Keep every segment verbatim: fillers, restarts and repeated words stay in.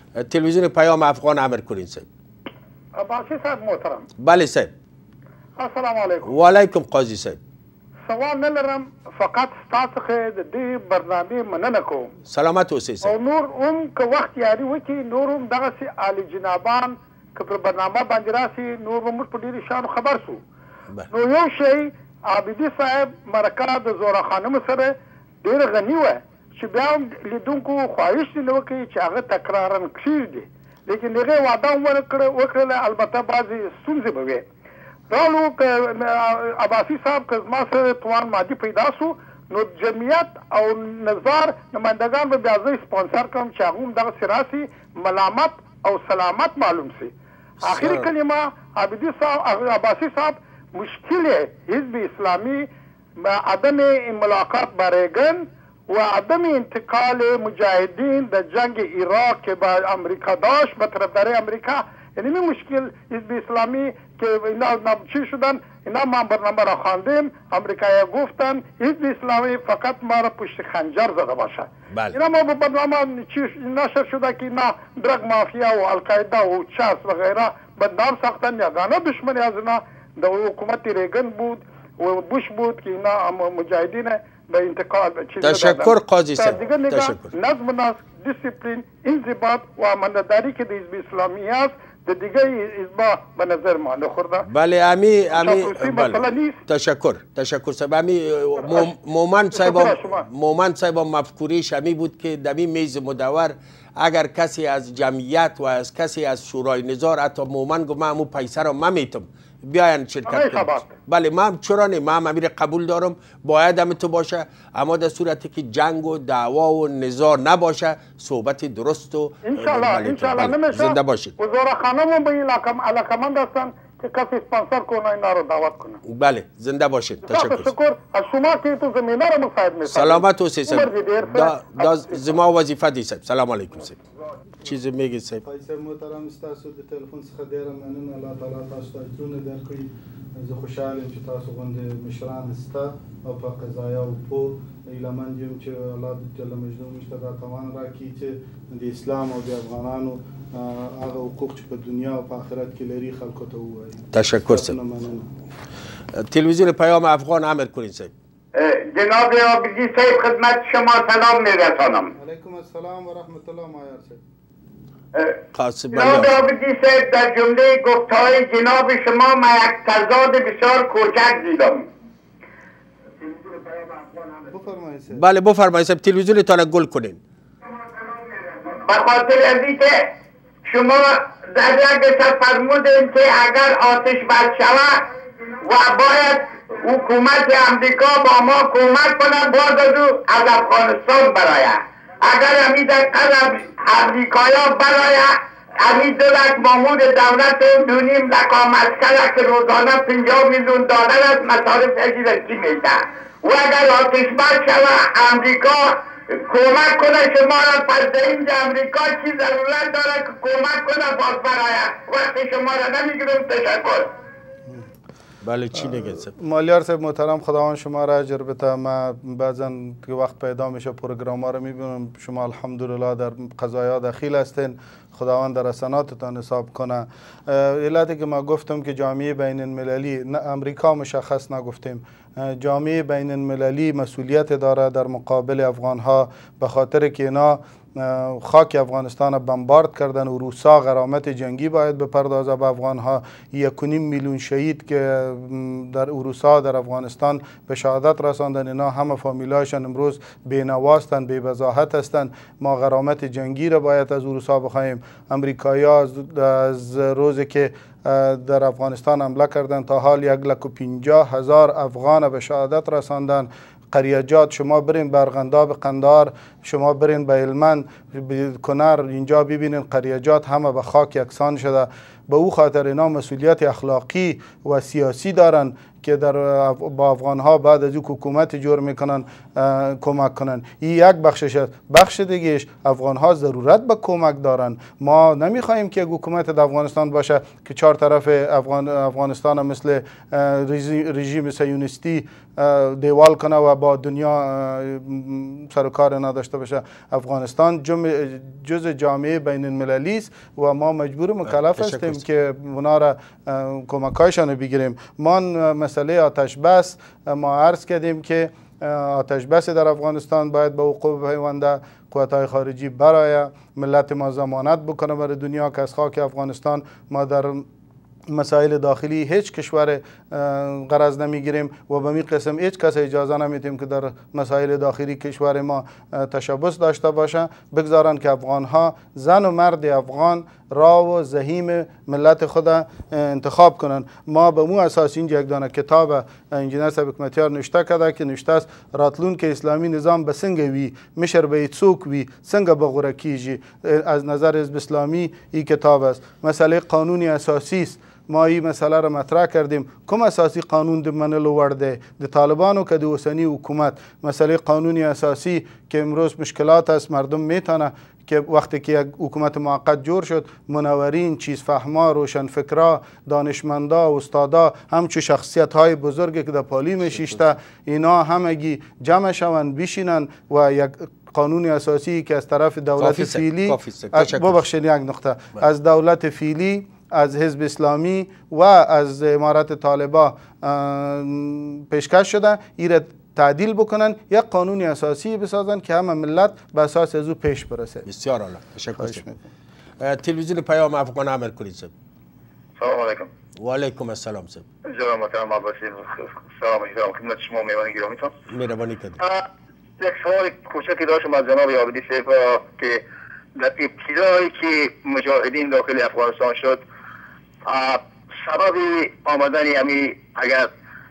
تلویزیون پیام افغان امر کنین صاحب. عباسی صاحب محترم. بله صاحب. السلام علیکم. و علیکم قاضی صاحب. سوال نلرم، فقط ستاسو خې د دې برنامې مننه کوم. سلامت اوسئ صاحب. او نور هم که وخت یاري وکړي نور هم دغسې عالي جنابان که پر برنامه باندې راسي نور به موږ په ډېرې شیانو خبر سو. نو یو شی عابدي صاحب مرکه د زوره خانمو سره ډېره غني وه چې بیا هم لیدونکو خواهش دې نه وکړي چې هغه تکرارا کښېږدي، لیکن د هغې وعده هم وکړله، البته بعضې ستونزې به وې. رالو که عباسی صاحب که زما سره توان مادي پیدا سو نو جمعیت او نظار نمایندگان به بیا زه سپانسر کړم چې هغه هم دغسې راسي، ملامت او سلامت معلوم سي. آخري کلمه عابدي صاحب عباسی صاحب مشکل حزب اسلامی عدم ملاقات با ریگن و عدم انتقال مجاهدین در جنگ عراق که با امریکا داشت به طرفداری امریکا، یعنی می مشکل حزب اسلامی که اینا چی شدن، اینا ما برنامه را خواندیم، امریکایی گفتن حزب اسلامی فقط ما را پشت خنجر زده باشه. اینا ما به برنامه چی نشر شده که اینا درگ مافیا و القاعده و چاس و غیره بدنام ساختن، یگانه دشمنی از اینا در حکومت ریگن بود و بوش بود که اینا مجاهدین به انتقال چیز تشکر قاضی صاحب. دیگه نگاه نظم و نسق، دیسیپلین، انضباط و امانتداری که در حزب اسلامی است در دیگه حزبا به نظر ما نخورده. بله امی امی بله. تشکر تشکر صاحب. امی مومن صاحب مومن صاحب مفکوریش امی بود که در این میز مدور اگر کسی از جمعیت و از کسی از شورای نظار حتی مومن گفت من امو پیسه را من میتم بیاین شرکت کنید. بله من چرا نه، من امیر قبول دارم، باید هم تو باشه، اما در صورتی که جنگ و دعوا و نزاع نباشه صحبت درست و انشالله انشالله نمیشه. زنده باشید. وزاره خانم به علاقمند هستن که کسی اسپانسر کنه اینا رو دعوت کنه. بله زنده باشید. تشکر. تشکر از شما که تو زمینه رو مساعد می‌سازید. سلامت و صاحب. دا زما وظیفه دی صاحب. سلام علیکم صاحب. چیزی میگی صاحب؟ صاحب محترم تاسو د تلیفون څخه ډیره مننه، الله تعالی تاسو ته اجرونه درکړي. زه خوشحال یم چې تاسو غوندې مشران سته او په قضایا او په ایلمند یم چې الله جل مجدو موږ ته دا توان راکړي چې د اسلام او د افغانانو هغه حقوق چې په دنیا او په آخرت کې لري خلکو ته ووایي. تشکر صاحب. تلویزیون پیام افغان امر کنید صاحب. جناب عابدی صاحب خدمت شما سلام میرسانم. علیکم السلام و رحمت الله معیار صاحب. جناب عابدی صاحب در جمله گفتهای جناب شما ما یک تضاد بسیار کوچک دیدم. بله بفرمایید صاحب، تلویزیونتان گل کنین. به خاطر از اینکه شما در یک فرمودین که اگر آتش بس شود و باید حکومت امریکا با ما کمک کنند باز از افغانستان براید. اگر همی در قلب امریکایا براید همی دولت مامور دولت دونیم رقم مسکره که روزانه پنجاه میلیون دلار از مصارف اجرتی میده و اگر آتش بس شود امریکا کمک کنه شما را پس اینجا امریکا چی ضرورت داره که کمک کنه باز براید. وقتی شما را نمیگیرم. تشکر. بله چی نگید صاحب؟ مالیار صاحب محترم خداوند شما را اجر بده. من بعضا که وقت پیدا میشه پروگرام ها رو میبینم، شما الحمدلله در قضایا دخیل هستین، خداوند در حسناتتان حساب کنه. علتی که ما گفتم که جامعه بین المللی، نه امریکا مشخص نگفتیم، جامعه بین المللی مسئولیت داره در مقابل افغان ها، به خاطر که اینا خاک افغانستان بمبارد کردن و روسا غرامت جنگی باید بپردازه به افغان ها. یک و نیم میلیون شهید که در روسا در افغانستان به شهادت رساندن، اینا همه فامیلایشان امروز بینواستن، بی وضاحت هستند. ما غرامت جنگی را باید از روسا بخواهیم. امریکایی‌ها از روزی که در افغانستان حمله کردن تا حال یک لک و پنجاه هزار افغان به شهادت رساندن. قریجات شما برین به ارغنداب قندار، شما برین به هلمند کنر، اینجا ببینین قریجات همه به خاک یکسان شده. به او خاطر اینا مسئولیت اخلاقی و سیاسی دارن که در با افغان ها بعد از این حکومت جور میکنن کمک کنن. این یک بخشش است. بخش دیگهش افغان ها ضرورت به کمک دارن. ما نمیخوایم که حکومت در افغانستان باشه که چهار طرف افغان افغانستان مثل رژیم صهیونیستی دیوال کنه و با دنیا سر و کار نداشته باشه. افغانستان جز جامعه بین المللی است و ما مجبور مکلف هستیم که اونا را کمکایشان بگیریم. ما مسئله آتش بس ما عرض کردیم که آتش بس در افغانستان باید به وقوع پیونده، قوت‌های خارجی برای ملت ما ضمانت بکنه برای دنیا که از خاک افغانستان ما در مسائل داخلی هیچ کشور غرض نمیگیریم و به می قسم هیچ کس اجازه نمیدیم که در مسائل داخلی کشور ما تشبث داشته باشه. بگذارن که افغان ها، زن و مرد افغان، راه و زحیم ملت خود انتخاب کنن. ما به مو اساس اینجا یک دانه کتاب انجینر صاحب حکمتیار نوشته کرده که نوشته است راتلون که اسلامی نظام به سنگ وی مشر به څوک وی څنګه به غوره کیږي. از نظر حزب اسلامی این کتاب است. مسئله قانونی اساسی است. ما این مسئله را مطرح کردیم. کوم اساسی قانون د منلو وړ دی د طالبانو که د اوسنی حکومت. مسئله قانونی اساسی که امروز مشکلات است، مردم میتونه که وقتی که یک حکومت موقت جور شد منورین، چیزفهما، روشنفکرا، دانشمندا، استادا، همچون شخصیت های بزرگی که در پالیم شیشته اینا همگی جمع شوند بشینن و یک قانون اساسی که از طرف دولت فعلی، ببخشید یک نقطه، از دولت فعلی، از حزب اسلامی و از امارت طالبا پیشکش شده ایره تعدیل بکنن، یک قانون اساسی بسازن که همه ملت به اساس از او پیش برسه. بسیار عالی، تشکر. تلویزیون پیام افغان عمل کنید. سلام علیکم. و علیکم السلام صاحب. جناب محترم عباسی، سلام علیکم خدمت شما میوان گرامیتان. مهربانی کنید. یک سوال کوچکی داشتم از جناب عابدی صاحب که در ابتدایی که مجاهدین داخل افغانستان شد سبب آمدن امی اگر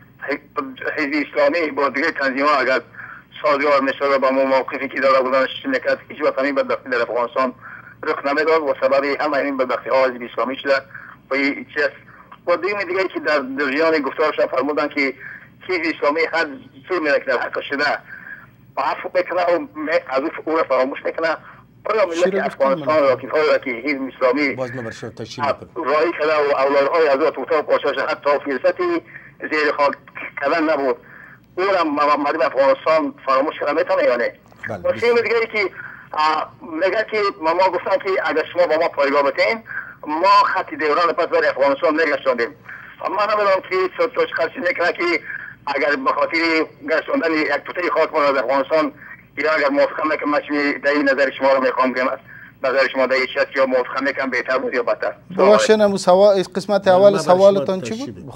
حزب اسلامی با دیگر تنظیم‌ها اگر سازگار مثال با موقفی که داره بودن نکرد هیچ وقت همین بدبختی در افغانستان رخ نمیداد و سبب همه این بدبختی ها حزب اسلامی شده و این چیز و دیگه دیگه که در جریان گفتارشان فرمودن که حزب اسلامی هر ظلمی را که در حق شده و عفو میکنه و از او را فراموش میکنه. آیا ملت افغانستان را که حالا که حزب اسلامی راهی کرده و اولادهای از او توتا و پاشاش حتی فرصتی زیر خاک کردن نبود او را مردم افغانستان فراموش کرده میتونه یا نه؟ و سیم دیگری که میگه که ما گفتن که اگر شما با ما پایگاه بتین ما خط دوران پس برای افغانستان نگشتاندیم. ما نمیدونم که توش خرچی نکنه که اگر به خاطر گشتاندن یک توته خاک ما از افغانستان یا اگر موافقه میکنم من در این نظر شما رو میخوام که نظر شما در این چیز یا موافقه میکنم بهتر بود یا بدتر. ببخشید سوال قسمت اول سوالتان چی بود؟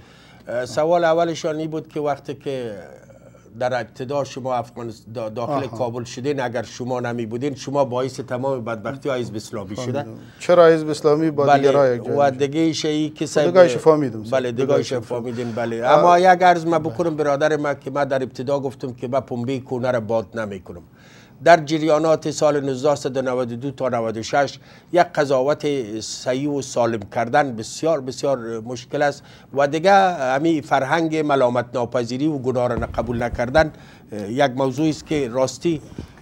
سوال اولشان این بود که وقتی که در ابتدا شما افغانستان داخل کابل شدین اگر شما نمی بودین شما باعث تمام بدبختی های حزب اسلامی شده. چرا حزب اسلامی با دیگرها یک و دیگه شی که سب دیگه فهمیدم. بله دیگه فهمیدین. بله اما یک عرض ما بکنم برادر ما که ما در ابتدا گفتم که ما پنبه کونه را باد نمی کنم. در جریانات سال نوزده نود و دو تا نود و شش یک قضاوت صحیح و سالم کردن بسیار بسیار مشکل است و دیگه همین فرهنگ ملامت ناپذیری و گناه را قبول نکردن یک موضوعی است که راستی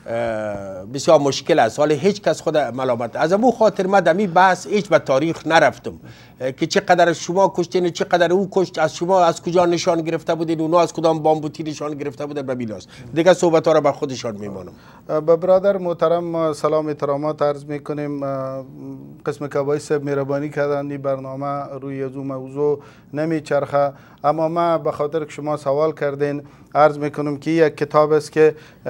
بسیار مشکل است. حالا هیچ کس خود ملامت از ابو خاطر ما دمی بحث هیچ به تاریخ نرفتم که چقدر شما کشتین چقدر او کشت، از شما از کجا نشان گرفته بودین، اونا از کدام بامبوتی نشان گرفته بودن، به بیلاس دیگه صحبت ها را به خودشان میمانم. به برادر محترم سلام احترامات عرض میکنیم. قسم کبایی صاحب مهربانی کردن این برنامه روی از اون موضوع نمیچرخه، اما ما به خاطر که شما سوال کردین عرض میکنم که یک کتاب است که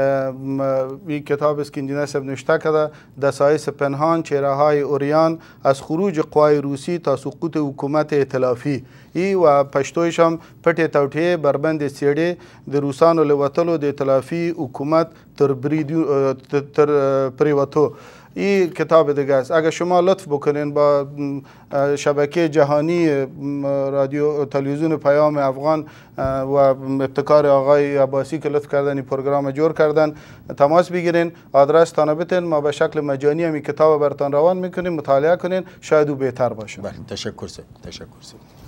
این کتاب است که انجینر صاحب نوشته کرده، دسایس پنهان چهره های اوریان از خروج قوای روسی تا سقوط حکومت ائتلافی. ای و پشتویش هم پټې توټې بربند سیړې د روسانو له وتلو د ائتلافي حکومت تر تر پریوتو. این کتاب دیگه است. اگر شما لطف بکنین با شبکه جهانی رادیو تلویزیون پیام افغان و ابتکار آقای عباسی که لطف کردن این پروگرام جور کردن تماس بگیرین، آدرس تانه بتین، ما به شکل مجانی هم کتاب براتون روان میکنیم، مطالعه کنین، شاید او بهتر باشه. بله تشکر سید، تشکر سید.